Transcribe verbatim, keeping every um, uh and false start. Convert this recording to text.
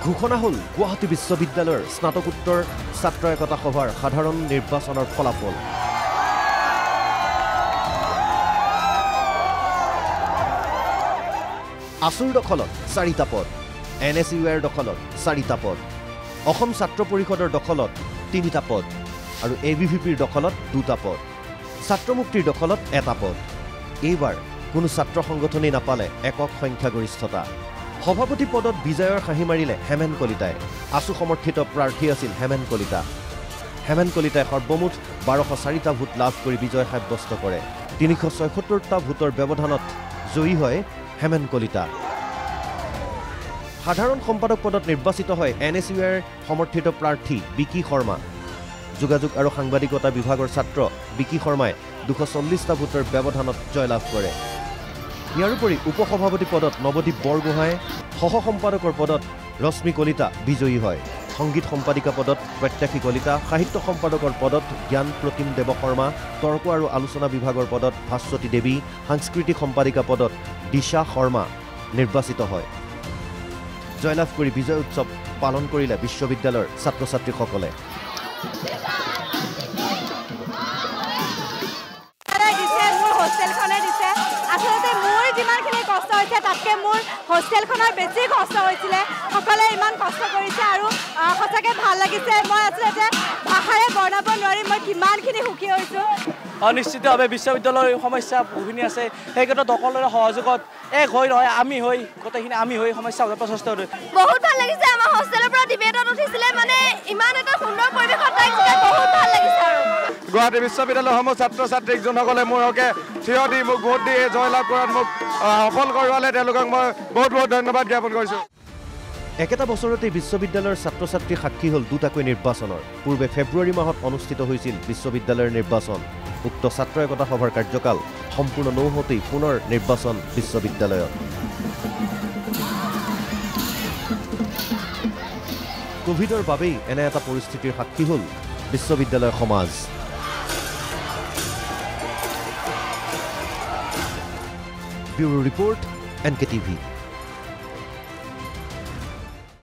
ঘোষণা হল গুৱাহাটী বিশ্ববিদ্যালয়ৰ স্নাতকোত্তৰ ছাত্ৰ একতা সভাৰ সাধাৰণ নিৰ্বাচনৰ ফলাফল। আসুৰ দখলত চাৰিটা পদ, এন এছ ইউ এৰ দখলত চাৰিটা পদ, অসম ছাত্ৰ পৰিষদৰ দখলত তিনিটা পদ আৰু এ বি ভি পিৰ দখলত দুটা পদ, ছাত্ৰ মুক্তিৰ দখলত এটা পদ। এইবাৰ কোনো ছাত্ৰ সংগঠনেই নাপালে একক সংখ্যাগৰিষ্ঠতা। সভাপতি পদত বিজয়ৰ হাঁহি মাৰিলে হেমেন কলিতাই। আসু সমৰ্থিত প্ৰাৰ্থী আছিল হেমেন কলিতা। হেমেন কলিতাই সৰ্বমুঠ বাৰশ চাৰিটা ভোট লাভ কৰি বিজয় সাব্যস্ত কৰে। তিনিশ ছয়সত্তৰটা ভোটৰ ব্যৱধানত জয়ী হয় হেমেন কলিতা। সাধাৰণ সম্পাদক পদত নিৰ্বাচিত হয় এন এছ ইউ এৰ সমৰ্থিত প্ৰাৰ্থী বিকি শৰ্মা। যোগাযোগ আৰু সাংবাদিকতা বিভাগৰ ছাত্ৰ বিকি শৰ্মাই দুশ চল্লিছটা ভোটৰ ব্যৱধানত জয়লাভ কৰে। ইয়াৰোপৰি উপসভাপতি পদত নৱদীপ বৰগোহাঁই, সহ সম্পাদকৰ পদত ৰশ্মি কলিতা বিজয়ী হয়। সংগীত সম্পাদিকা পদত প্ৰত্যাশী কলিতা, সাহিত্য সম্পাদকৰ পদত জ্ঞান প্ৰতিম দেৱ শৰ্মা, তৰ্ক আৰু আলোচনা বিভাগৰ পদত ভাস্বতী দেৱী, সাংস্কৃতিক সম্পাদিকা পদত দিশা শৰ্মা নিৰ্বাচিত হয়। জয়লাভ কৰি বিজয় উৎসৱ পালন কৰিলে বিশ্ববিদ্যালয়ৰ ছাত্ৰ ছাত্ৰীসকলে। যিমানখিনি কষ্ট হৈছে তাতকৈ মোৰ হোষ্টেলখনৰ বেছি কষ্ট হৈছিলে। সকলোৱে ইমান কষ্ট কৰিছে আৰু সঁচাকৈ ভাল লাগিছে। মই আচলতে ভাষাৰে বৰ্ণাব নোৱাৰিম মই কিমানখিনি সুখী হৈছোঁ। নিশ্চিতভাৱে বিশ্ববিদ্যালয়ৰ সমস্যা বহুখিনি আছে, সেই ক্ষেত্ৰত সকলোৰে সহযোগত এক হৈ নহয় আমি হৈ গোটেইখিনি আমি হৈ সমস্যা প্ৰচেষ্টা কৰোঁ। বহুত ভাল লাগিছে। আমাৰ হোষ্টেলৰ পৰা ডিবেটত উঠিছিলে, মানে ইমান এটা সুন্দৰ পৰিৱেশত লাগিছিলে, বহুত ভাল লাগিছে। আৰু গুৱাহাটী বিশ্ববিদ্যালয়সমূহ ছাত্ৰ ছাত্ৰীক যোনসকলে মোৰ হকে থিয় দি মোক ভোট দি জয়লাভ কৰাত মোক সফল কৰোৱালে তেওঁলোকক মই বহুত বহুত ধন্যবাদ জ্ঞাপন কৰিছোঁ। একেটা বছৰতে বিশ্ববিদ্যালয়ৰ ছাত্ৰ ছাত্ৰী সাক্ষী হ'ল দুটাকৈ নিৰ্বাচনৰ। পূৰ্বে ফেব্ৰুৱাৰী মাহত অনুষ্ঠিত হৈছিল বিশ্ববিদ্যালয়ৰ নিৰ্বাচন। উক্ত ছাত্ৰ একতা সভাৰ কাৰ্যকাল সম্পূৰ্ণ নহওঁতেই পুনৰ নিৰ্বাচন বিশ্ববিদ্যালয়ত। কোভিডৰ বাবেই এনে এটা পৰিস্থিতিৰ সাক্ষী হ'ল বিশ্ববিদ্যালয় সমাজ। Bureau report, N K TV.